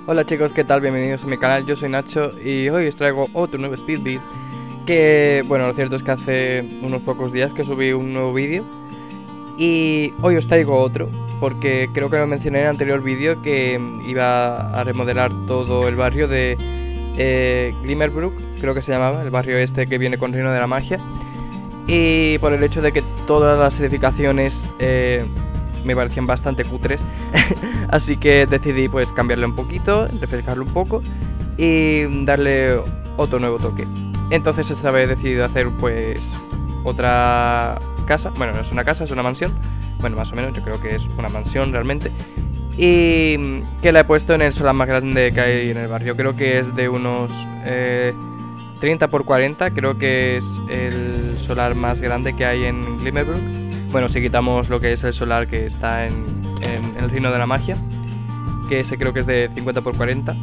Hola chicos, ¿qué tal? Bienvenidos a mi canal, yo soy Nacho y hoy os traigo otro nuevo speedbeat. Que, bueno, lo cierto es que hace unos pocos días que subí un nuevo vídeo y hoy os traigo otro, porque creo que lo mencioné en el anterior vídeo que iba a remodelar todo el barrio de Glimmerbrook, creo que se llamaba, el barrio este que viene con Reino de la Magia. Y por el hecho de que todas las edificaciones me parecían bastante cutres, así que decidí pues cambiarle un poquito, refrescarlo un poco y darle otro nuevo toque. Entonces esta vez he decidido hacer pues otra casa, bueno, no es una casa, es una mansión, bueno, más o menos, yo creo que es una mansión realmente, y que la he puesto en el solar más grande que hay en el barrio. Creo que es de unos 30 por 40, creo que es el solar más grande que hay en Glimmerbrook. Bueno, si quitamos lo que es el solar que está en el Reino de la Magia, que ese creo que es de 50 por 40.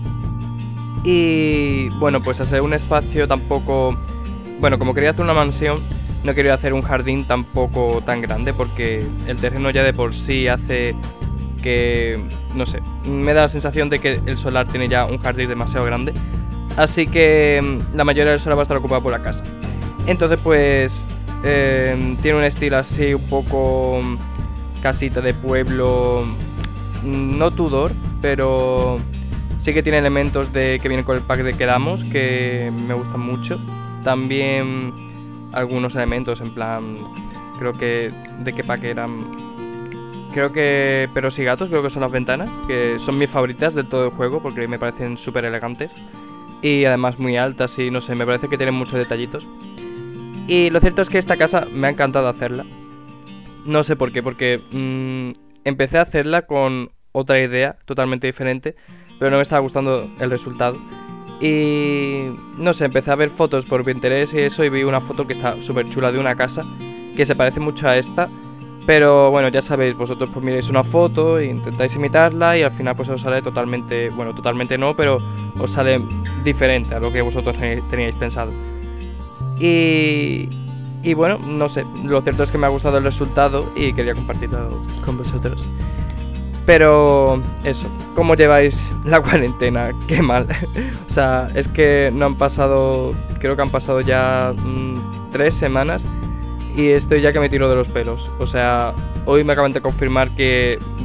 Y bueno, pues hacer un espacio tampoco... Bueno, como quería hacer una mansión, no quería hacer un jardín tampoco tan grande, porque el terreno ya de por sí hace que... no sé, me da la sensación de que el solar tiene ya un jardín demasiado grande. Así que la mayoría del solar va a estar ocupada por la casa. Entonces pues... tiene un estilo así un poco casita de pueblo, no Tudor, pero sí que tiene elementos que vienen con el pack de Quedamos, que me gustan mucho. También algunos elementos en plan, creo que de qué pack eran, creo que Perros y Gatos, creo que son las ventanas, que son mis favoritas de todo el juego porque me parecen súper elegantes y además muy altas y no sé, me parece que tienen muchos detallitos. Y lo cierto es que esta casa me ha encantado hacerla. No sé por qué, porque empecé a hacerla con otra idea totalmente diferente, pero no me estaba gustando el resultado. Y no sé, empecé a ver fotos por Pinterest y eso, y vi una foto que está súper chula de una casa que se parece mucho a esta. Pero bueno, ya sabéis, vosotros pues miráis una foto e intentáis imitarla y al final pues os sale totalmente, bueno, totalmente no, pero os sale diferente a lo que vosotros teníais pensado. Y bueno, no sé, lo cierto es que me ha gustado el resultado y quería compartirlo con vosotros. Pero eso, ¿cómo lleváis la cuarentena? Qué mal. O sea, es que no han pasado, creo que han pasado ya 3 semanas y estoy ya que me tiro de los pelos. O sea, hoy me acaban de confirmar que no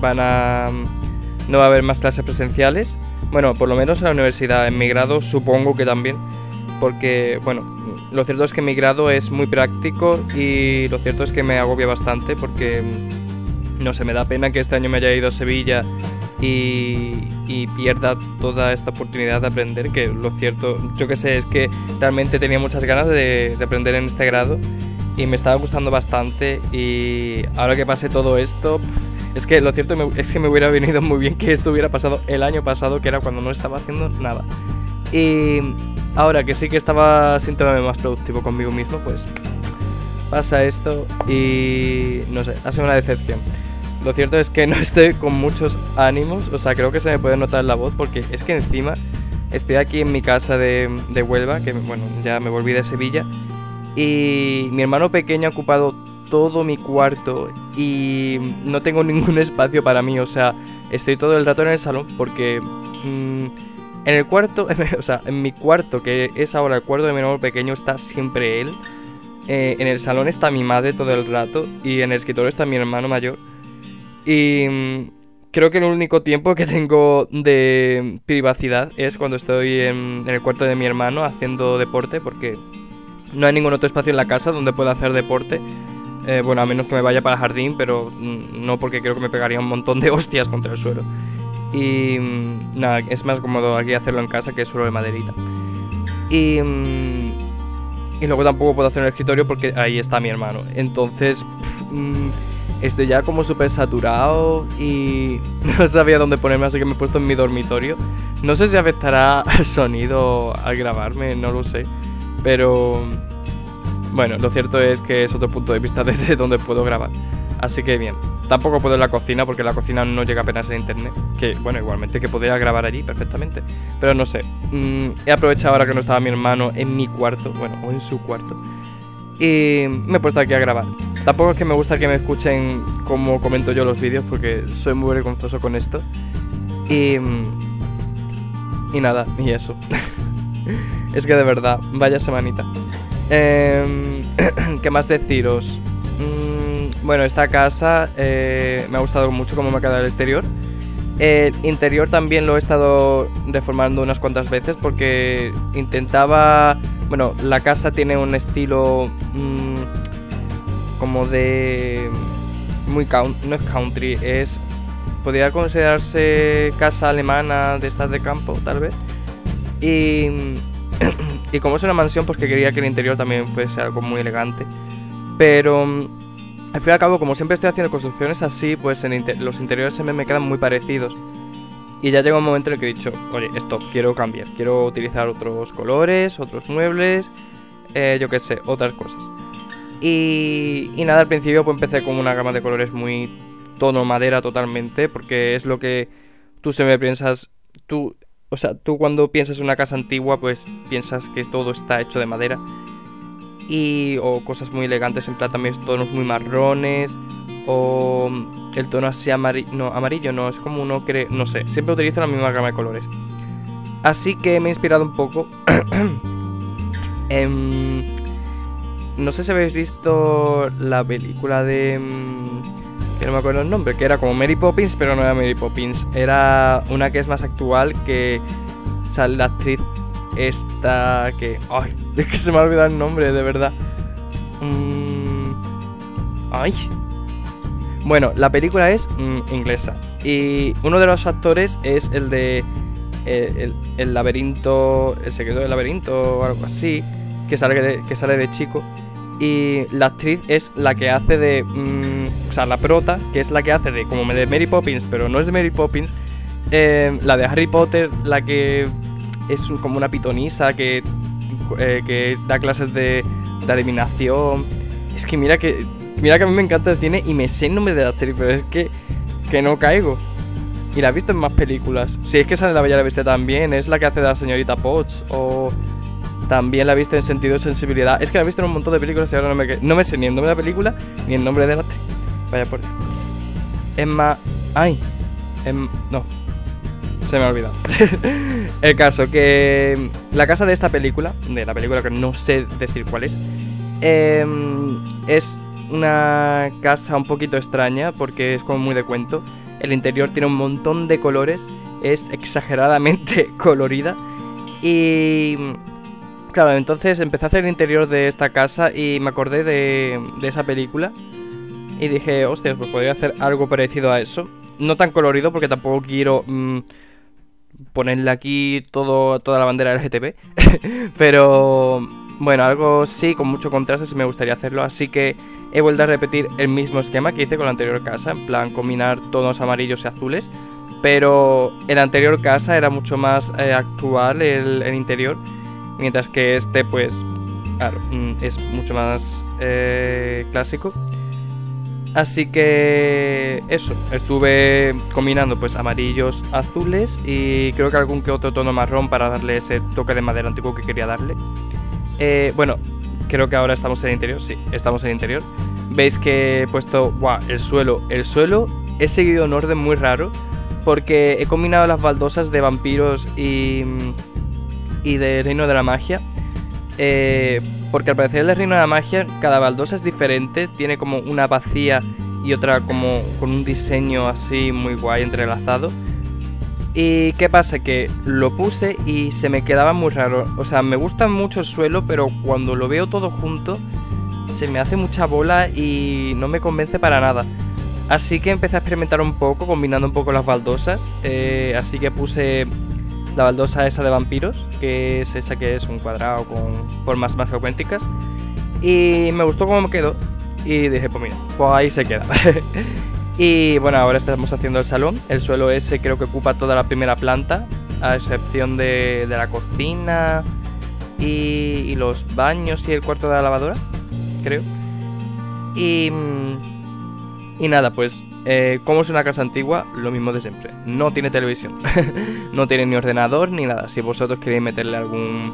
va a haber más clases presenciales. Bueno, por lo menos en la universidad, en mi grado supongo que también. Porque, bueno, lo cierto es que mi grado es muy práctico y lo cierto es que me agobia bastante porque, no sé, me da pena que este año me haya ido a Sevilla y pierda toda esta oportunidad de aprender, que lo cierto, yo que sé, es que realmente tenía muchas ganas de aprender en este grado y me estaba gustando bastante, y ahora que pase todo esto, es que lo cierto es que me hubiera venido muy bien que esto hubiera pasado el año pasado, que era cuando no estaba haciendo nada. Y ahora que sí que estaba sintiéndome más productivo conmigo mismo, pues pasa esto y no sé, ha sido una decepción. Lo cierto es que no estoy con muchos ánimos, o sea, creo que se me puede notar en la voz porque es que encima estoy aquí en mi casa de Huelva, que bueno, ya me volví de Sevilla, y mi hermano pequeño ha ocupado todo mi cuarto y no tengo ningún espacio para mí, o sea, estoy todo el rato en el salón porque... en el cuarto, o sea, en mi cuarto, que es ahora el cuarto de mi hermano pequeño, está siempre él. En el salón está mi madre todo el rato y en el escritorio está mi hermano mayor. Y creo que el único tiempo que tengo de privacidad es cuando estoy en el cuarto de mi hermano haciendo deporte, porque no hay ningún otro espacio en la casa donde pueda hacer deporte. Bueno, a menos que me vaya para el jardín, pero no, porque creo que me pegaría un montón de hostias contra el suelo. Y nada, es más cómodo aquí hacerlo en casa, que es suelo de maderita. Y luego tampoco puedo hacer en el escritorio porque ahí está mi hermano. Entonces estoy ya como súper saturado y no sabía dónde ponerme, así que me he puesto en mi dormitorio. No sé si afectará al sonido al grabarme, no lo sé. Pero bueno, lo cierto es que es otro punto de vista desde donde puedo grabar. Así que bien, tampoco puedo en la cocina porque la cocina no llega apenas a internet. Que bueno, igualmente que podría grabar allí perfectamente. Pero no sé, he aprovechado ahora que no estaba mi hermano en mi cuarto, bueno, o en su cuarto, y me he puesto aquí a grabar. Tampoco es que me gusta que me escuchen como comento yo los vídeos porque soy muy vergonzoso con esto. Y Y nada, y eso. Es que de verdad, vaya semanita. ¿Qué más deciros? Bueno, esta casa me ha gustado mucho cómo me ha quedado el exterior. El interior también lo he estado reformando unas cuantas veces porque intentaba... Bueno, la casa tiene un estilo como de... no es country, es... Podría considerarse casa alemana de estas de campo, tal vez. Y como es una mansión, pues que quería que el interior también fuese algo muy elegante. Pero al fin y al cabo, como siempre estoy haciendo construcciones así, pues los interiores se me quedan muy parecidos. Y ya llega un momento en el que he dicho, oye, stop, quiero cambiar. Quiero utilizar otros colores, otros muebles, yo qué sé, otras cosas. Y nada, al principio pues empecé con una gama de colores muy tono madera totalmente, porque es lo que tú siempre piensas, o sea, tú cuando piensas en una casa antigua, pues piensas que todo está hecho de madera. O cosas muy elegantes, en plan también tonos muy marrones. O el tono así amarillo no, es como uno cree, no sé, siempre utilizo la misma gama de colores. Así que me he inspirado un poco. No sé si habéis visto la película de... que no me acuerdo el nombre, que era como Mary Poppins, pero no era Mary Poppins. Era una que es más actual, que sale la actriz esta que... Ay, es que se me ha olvidado el nombre, de verdad. Ay. Bueno, la película es inglesa. Y uno de los actores es el de... el laberinto... El secreto del laberinto o algo así. Que sale de chico. Y la actriz es la que hace de... o sea, la prota, que es la que hace de como de Mary Poppins, pero no es de Mary Poppins. La de Harry Potter, la que es como una pitonisa que da clases de adivinación. Es que mira que a mí me encanta el cine y me sé el nombre de la actriz, pero es que no caigo. Y la he visto en más películas. Si es que sale La Bella y la Bestia también, es la que hace de la señorita Potts. O... También la he visto en Sentido de Sensibilidad. Es que la he visto en un montón de películas y ahora no me sé ni el nombre de la película ni el nombre de la actriz. Vaya por ahí. Emma... Ay. No. Se me ha olvidado. El caso que... La casa de esta película, de la película que no sé decir cuál es una casa un poquito extraña porque es como muy de cuento. El interior tiene un montón de colores. Es exageradamente colorida. Y... Claro, entonces empecé a hacer el interior de esta casa y me acordé de esa película. Y dije, hostia, pues podría hacer algo parecido a eso. No tan colorido porque tampoco quiero ponerle aquí toda la bandera LGTB. Pero bueno, algo sí, con mucho contraste, sí me gustaría hacerlo. Así que he vuelto a repetir el mismo esquema que hice con la anterior casa. En plan, combinar tonos amarillos y azules. Pero en la anterior casa era mucho más actual el interior. Mientras que este, pues, claro, es mucho más clásico. Así que eso, estuve combinando pues amarillos, azules y creo que algún que otro tono marrón para darle ese toque de madera antiguo que quería darle. Bueno, creo que ahora estamos en el interior, sí, estamos en el interior. Veis que he puesto, el suelo he seguido un orden muy raro porque he combinado las baldosas de vampiros y de Reino de la Magia. Porque al parecer el Reino de la Magia, cada baldosa es diferente. Tiene como una vacía y otra como con un diseño así muy guay entrelazado. Y qué pasa, que lo puse y se me quedaba muy raro. O sea, me gusta mucho el suelo, pero cuando lo veo todo junto se me hace mucha bola y no me convence para nada. Así que empecé a experimentar un poco, combinando un poco las baldosas. Así que puse la baldosa esa de vampiros, que es esa que es un cuadrado con formas más geométricas. Y me gustó cómo me quedó. Y dije, pues mira, pues ahí se queda. Y bueno, ahora estamos haciendo el salón. El suelo ese creo que ocupa toda la primera planta, a excepción de la cocina y los baños y el cuarto de la lavadora, creo. Y nada, pues como es una casa antigua, lo mismo de siempre. No tiene televisión. No tiene ni ordenador ni nada. Si vosotros queréis meterle algún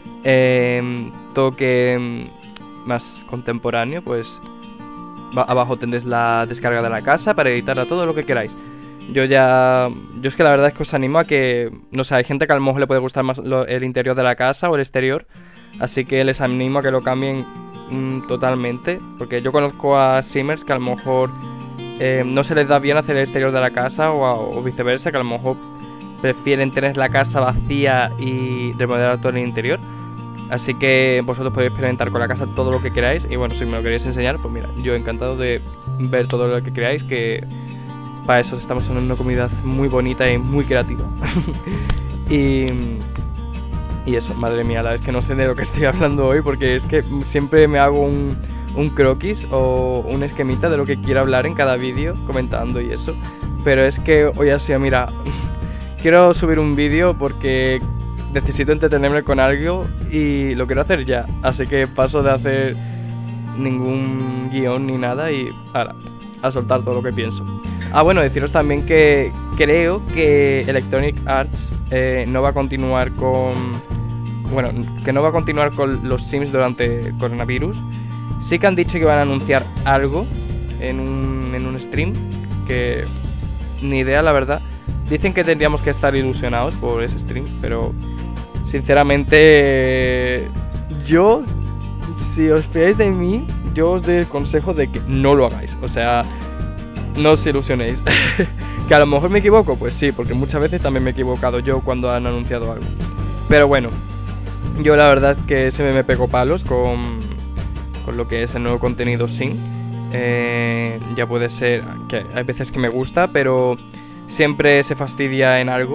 toque más contemporáneo, pues abajo tendréis la descarga de la casa para editarla todo lo que queráis. Yo es que la verdad es que os animo a que, no sé, hay gente que a lo mejor le puede gustar más el interior de la casa o el exterior, así que les animo a que lo cambien totalmente, porque yo conozco a simmers que a lo mejor no se les da bien hacer el exterior de la casa o viceversa, que a lo mejor prefieren tener la casa vacía y remodelar todo el interior. Así que vosotros podéis experimentar con la casa todo lo que queráis. Y bueno, si me lo queréis enseñar, pues mira, yo encantado de ver todo lo que queráis, que para eso estamos en una comunidad muy bonita y muy creativa. y eso, madre mía, la verdad es que no sé de lo que estoy hablando hoy, porque es que siempre me hago un croquis o un esquemita de lo que quiero hablar en cada vídeo, comentando y eso. Pero es que hoy ha sido, mira, quiero subir un vídeo porque necesito entretenerme con algo y lo quiero hacer ya. Así que paso de hacer ningún guión ni nada y ahora a soltar todo lo que pienso. Ah, bueno, deciros también que creo que Electronic Arts no va a continuar con... Bueno, que no va a continuar con los Sims durante el coronavirus. Sí que han dicho que van a anunciar algo en un stream, que ni idea la verdad. Dicen que tendríamos que estar ilusionados por ese stream, pero sinceramente yo, si os fiáis de mí, yo os doy el consejo de que no lo hagáis. O sea, no os ilusionéis. Que a lo mejor me equivoco, pues sí, porque muchas veces también me he equivocado yo cuando han anunciado algo. Pero bueno, yo la verdad es que se me pegó palos con lo que es el nuevo contenido Sim. Ya puede ser que hay veces que me gusta, pero siempre se fastidia en algo.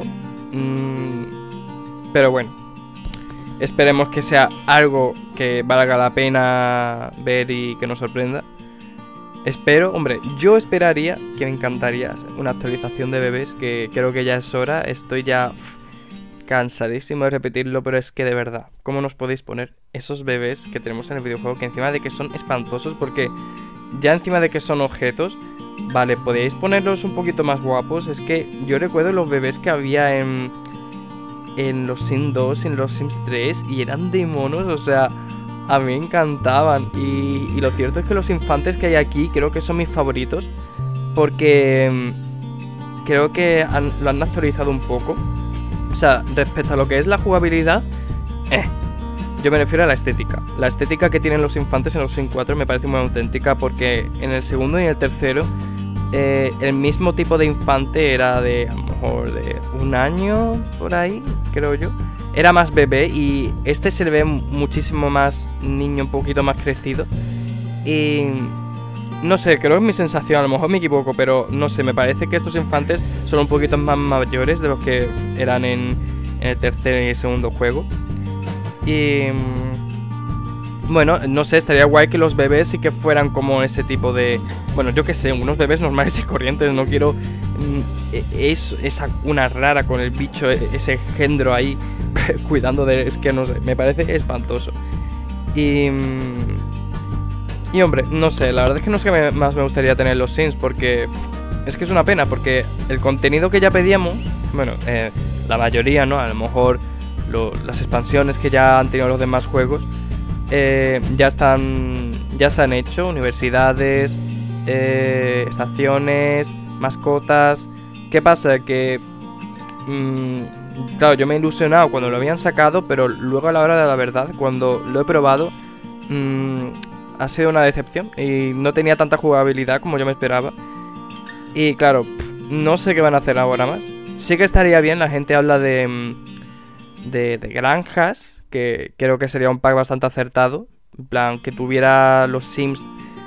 Pero bueno, esperemos que sea algo que valga la pena ver y que nos sorprenda. Espero, hombre, yo esperaría, que me encantaría una actualización de bebés, que creo que ya es hora. Estoy ya cansadísimo de repetirlo, pero es que de verdad, ¿cómo nos podéis poner esos bebés que tenemos en el videojuego? Que encima de que son espantosos, porque ya encima de que son objetos, vale, podéis ponerlos un poquito más guapos. Es que yo recuerdo los bebés que había en los Sims 2, en los Sims 3, y eran de monos, o sea, a mí me encantaban. Y lo cierto es que los infantes que hay aquí creo que son mis favoritos, porque creo que lo han actualizado un poco. O sea, respecto a lo que es la jugabilidad, yo me refiero a la estética. La estética que tienen los infantes en los Sims 4 me parece muy auténtica, porque en el segundo y en el tercero el mismo tipo de infante era de, a lo mejor, de 1 año, por ahí, creo yo. Era más bebé, y este se le ve muchísimo más niño, un poquito más crecido. Y no sé, creo que es mi sensación, a lo mejor me equivoco, pero no sé, me parece que estos infantes son un poquito más mayores de los que eran en el tercer y el segundo juego. Y bueno, no sé, estaría guay que los bebés sí que fueran como ese tipo de... Bueno, yo qué sé, unos bebés normales y corrientes. No quiero esa cuna rara con el bicho, ese engendro ahí cuidando de... Es que no sé, me parece espantoso. Y hombre, no sé, la verdad es que no sé qué más me gustaría tener los Sims, porque es que es una pena, porque el contenido que ya pedíamos, bueno, la mayoría, ¿no? A lo mejor las expansiones que ya han tenido los demás juegos, ya se han hecho. Universidades, estaciones, mascotas. ¿Qué pasa? Que claro, yo me he ilusionado cuando lo habían sacado, pero luego a la hora de la verdad, cuando lo he probado, ha sido una decepción y no tenía tanta jugabilidad como yo me esperaba. Y claro, no sé qué van a hacer ahora más. Sí que estaría bien, la gente habla de granjas, que creo que sería un pack bastante acertado. En plan, que tuviera los Sims.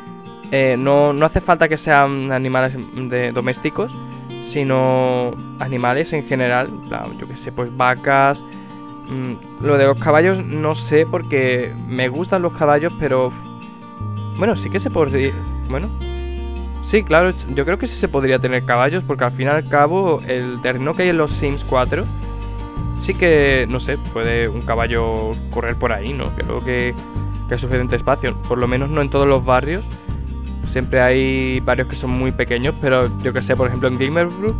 No hace falta que sean animales domésticos, sino animales en general. En plan, yo que sé, pues vacas. Lo de los caballos no sé, porque me gustan los caballos, pero... Bueno, sí que se podría... Bueno, sí, claro, yo creo que sí se podría tener caballos, porque al fin y al cabo el terreno que hay en los Sims 4 sí que, no sé, puede un caballo correr por ahí, ¿no? Creo que hay suficiente espacio, por lo menos no en todos los barrios. Siempre hay barrios que son muy pequeños, pero yo que sé, por ejemplo en Glimmerbrook,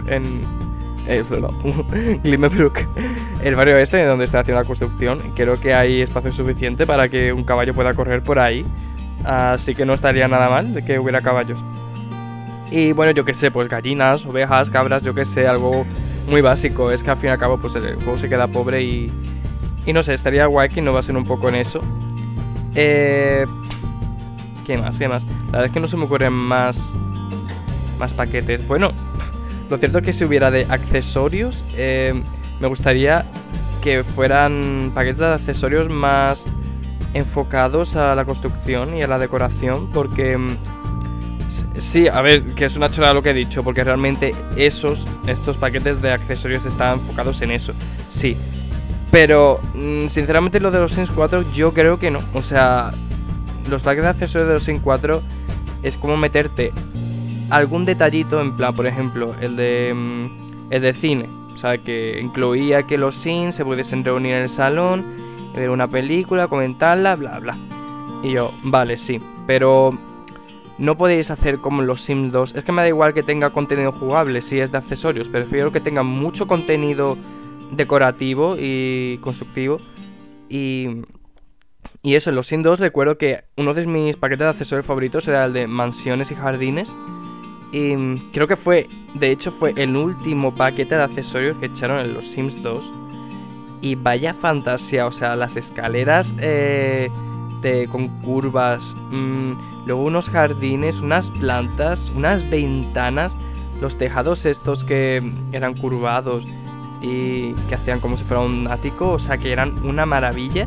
Glimmerbrook, el barrio este donde está haciendo la construcción, creo que hay espacio suficiente para que un caballo pueda correr por ahí. Así que no estaría nada mal de que hubiera caballos. Y bueno, yo qué sé, pues gallinas, ovejas, cabras, yo qué sé, algo muy básico. Es que al fin y al cabo pues el juego se queda pobre y no sé, estaría guay que innovasen un poco en eso. ¿Qué más? ¿Qué más? La verdad es que no se me ocurren más paquetes. Bueno, lo cierto es que si hubiera de accesorios, me gustaría que fueran paquetes de accesorios más enfocados a la construcción y a la decoración, porque sí, a ver, que es una chorrada lo que he dicho, porque realmente estos paquetes de accesorios están enfocados en eso, sí. Pero, sinceramente, lo de los Sims 4 yo creo que no. O sea, los paquetes de accesorios de los Sims 4 es como meterte algún detallito, en plan, por ejemplo, el de cine. O sea, que incluía que los Sims se pudiesen reunir en el salón, ver una película, comentarla, bla, bla. Y yo, vale, sí, pero no podéis hacer como en los Sims 2. Es que me da igual que tenga contenido jugable si es de accesorios. Prefiero que tenga mucho contenido decorativo y constructivo. Y eso, en los Sims 2 recuerdo que uno de mis paquetes de accesorios favoritos era el de mansiones y jardines. Y creo que de hecho fue el último paquete de accesorios que echaron en los Sims 2. Y vaya fantasía, o sea, las escaleras con curvas, luego unos jardines, unas plantas, unas ventanas, los tejados estos que eran curvados y que hacían como si fuera un ático, o sea, que eran una maravilla.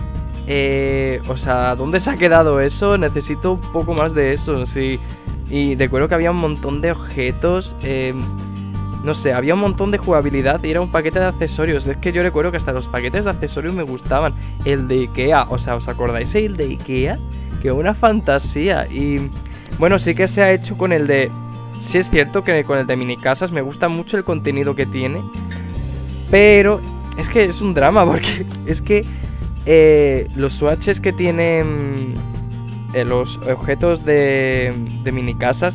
O sea, ¿dónde se ha quedado eso? Necesito un poco más de eso, sí. Y recuerdo que había un montón de objetos, no sé, había un montón de jugabilidad y era un paquete de accesorios. Es que yo recuerdo que hasta los paquetes de accesorios me gustaban. El de Ikea, o sea, ¿os acordáis el de Ikea? Que una fantasía. Y bueno, sí que se ha hecho con el de... Sí es cierto que con el de mini casas me gusta mucho el contenido que tiene, pero es que es un drama porque es que los swatches que tienen los objetos de mini casas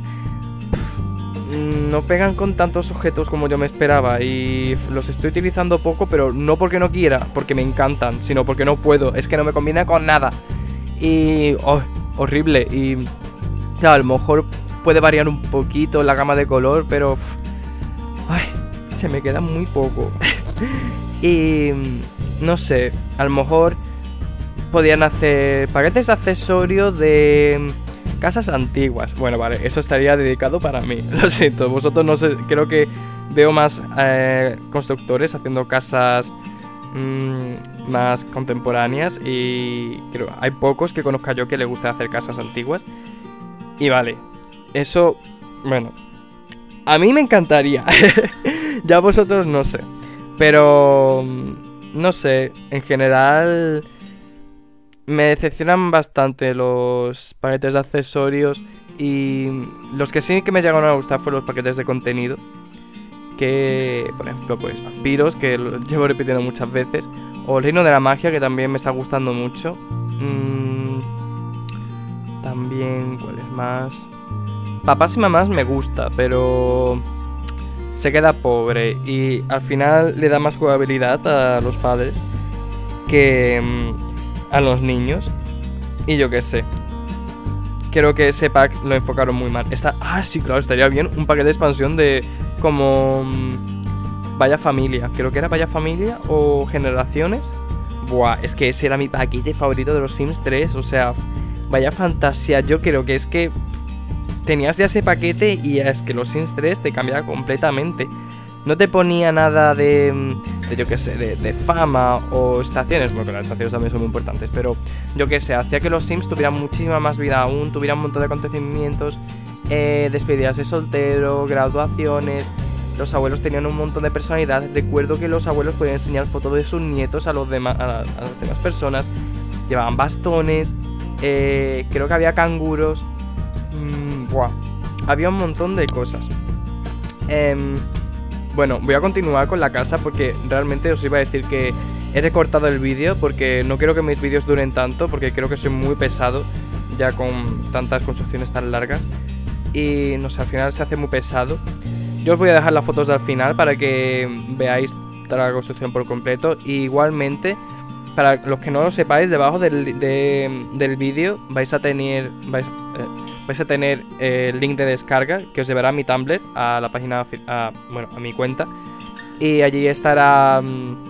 no pegan con tantos objetos como yo me esperaba. Y los estoy utilizando poco, pero no porque no quiera, porque me encantan, sino porque no puedo. Es que no me combina con nada. Y... oh, horrible. Y claro, a lo mejor puede variar un poquito la gama de color, pero... ay, se me queda muy poco. Y... no sé, a lo mejor podían hacer paquetes de accesorios de casas antiguas. Bueno, vale, eso estaría dedicado para mí. Lo siento, vosotros no sé, creo que veo más constructores haciendo casas más contemporáneas. Y creo hay pocos que conozca yo que les guste hacer casas antiguas. Y vale, eso, bueno, a mí me encantaría. Ya vosotros no sé. Pero... no sé, en general me decepcionan bastante los paquetes de accesorios. Y los que sí que me llegaron a gustar fueron los paquetes de contenido, que, por ejemplo, pues vampiros, que lo llevo repitiendo muchas veces, o el reino de la magia, que también me está gustando mucho. También, ¿cuál es más? Papás y mamás me gusta, pero se queda pobre y al final le da más jugabilidad a los padres que a los niños. Y yo qué sé, creo que ese pack lo enfocaron muy mal. Sí, claro, estaría bien un paquete de expansión de como Vaya Familia. Creo que era Vaya Familia o Generaciones. Buah, es que ese era mi paquete favorito de los Sims 3. O sea, vaya fantasía. Yo creo que es que tenías ya ese paquete y es que los Sims 3 te cambiaba completamente. No te ponía nada de yo qué sé, de fama o estaciones. Bueno, las estaciones también son muy importantes, pero yo qué sé, hacía que los Sims tuvieran muchísima más vida aún, tuvieran un montón de acontecimientos, despedidas de soltero, graduaciones. Los abuelos tenían un montón de personalidad. Recuerdo que los abuelos podían enseñar fotos de sus nietos a las demás personas. Llevaban bastones, creo que había canguros. Buah, había un montón de cosas. Bueno, voy a continuar con la casa porque realmente os iba a decir que he recortado el vídeo porque no quiero que mis vídeos duren tanto, porque creo que soy muy pesado ya con tantas construcciones tan largas y no sé, al final se hace muy pesado. Yo os voy a dejar las fotos al final para que veáis toda la construcción por completo. Y igualmente para los que no lo sepáis, debajo del vídeo vais a tener el link de descarga que os llevará a mi Tumblr, a la página, bueno, a mi cuenta. Y allí estará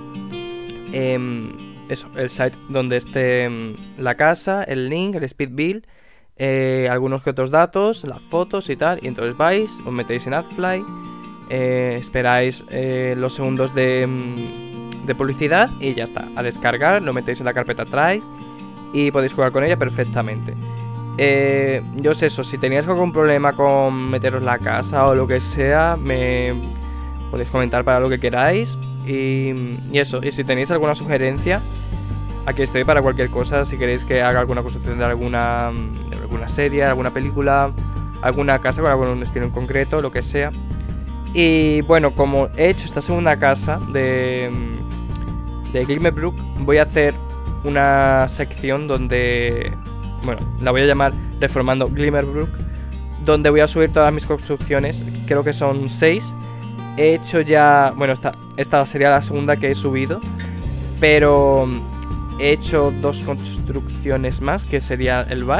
eso, el site donde esté la casa, el link, el speed build, algunos que otros datos, las fotos y tal. Y entonces vais, os metéis en AdFly, esperáis los segundos de publicidad y ya está. A descargar, lo metéis en la carpeta Try y podéis jugar con ella perfectamente. Yo sé eso, si teníais algún problema con meteros la casa o lo que sea, me podéis comentar para lo que queráis. Y eso, y si tenéis alguna sugerencia, aquí estoy para cualquier cosa. Si queréis que haga alguna construcción de alguna serie, alguna película, alguna casa con algún estilo en concreto, lo que sea. Y bueno, como he hecho esta segunda casa de Glimmerbrook, voy a hacer una sección donde, bueno, la voy a llamar Reformando Glimmerbrook, donde voy a subir todas mis construcciones. Creo que son 6. He hecho ya, bueno, esta sería la segunda que he subido, pero he hecho 2 construcciones más, que sería el bar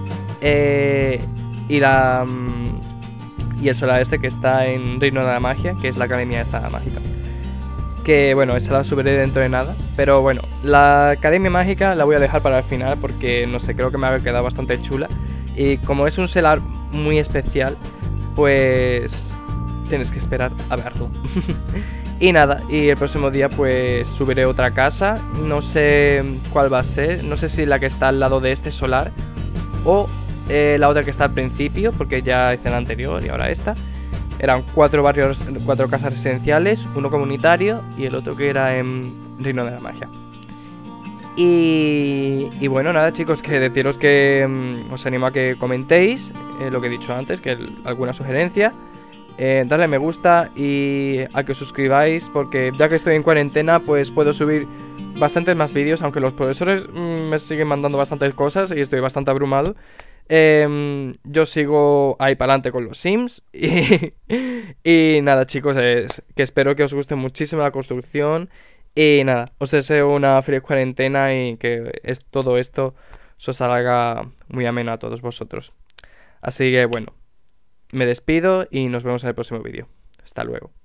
y el solar este que está en Reino de la Magia, que es la academia esta mágica. Que bueno, esa la subiré dentro de nada. Pero bueno, la academia mágica la voy a dejar para el final porque no sé, creo que me ha quedado bastante chula. Y como es un solar muy especial, pues tienes que esperar a verlo. Y nada, y el próximo día pues subiré otra casa. No sé cuál va a ser. No sé si la que está al lado de este solar o la otra que está al principio, porque ya hice la anterior y ahora esta. Eran 4 casas residenciales, uno comunitario y el otro que era en Reino de la Magia. Y bueno, nada chicos, que deciros que os animo a que comentéis lo que he dicho antes, que alguna sugerencia, darle a me gusta y a que os suscribáis, porque ya que estoy en cuarentena pues puedo subir bastantes más vídeos, aunque los profesores me siguen mandando bastantes cosas y estoy bastante abrumado. Yo sigo ahí para adelante con los Sims y nada chicos, que espero que os guste muchísimo la construcción. Y nada, os deseo una feliz cuarentena y que todo esto se os salga muy ameno a todos vosotros. Así que bueno, me despido y nos vemos en el próximo vídeo. Hasta luego.